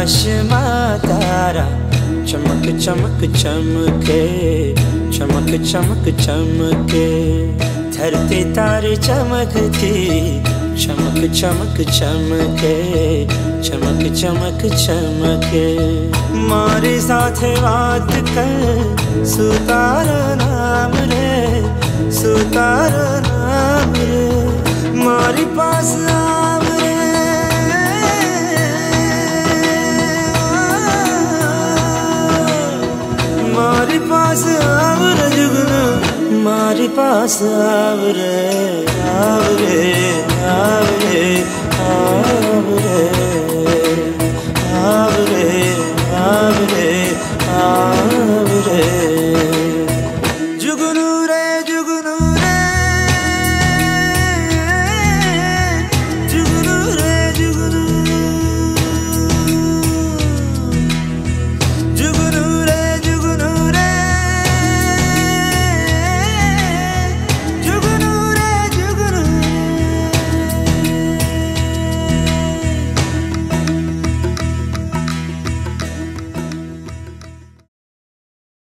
चश्मा तारा चमक चमक चमके, चमक चमक चमके। धरती तारे चमकती, चमक चमक चमके, चमक चमक चमके। मारे साथ बात कर सुतारा नाम रे, सुतारा नाम रे। मारी पास आव रे, मारी पास आव रे जुगनू, मारी पास आव रे, आव रे, आव रे, आव रे, आव रे, आव रे, आव रे।